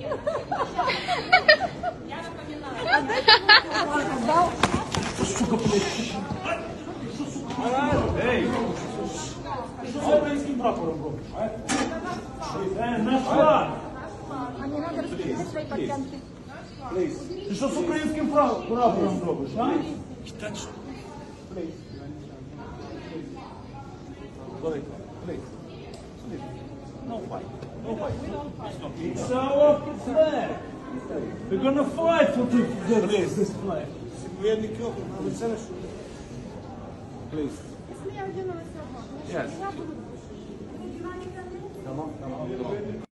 Ей! Що з українським прапором робиш? Наш флаг! А не надо распределять свои подтянки. Ти що з українським прапором робиш, а? No fight. No fight. It's our flag. We're gonna fight for this flag. Please. Если я одену на себя, Yes. я буду. Come on.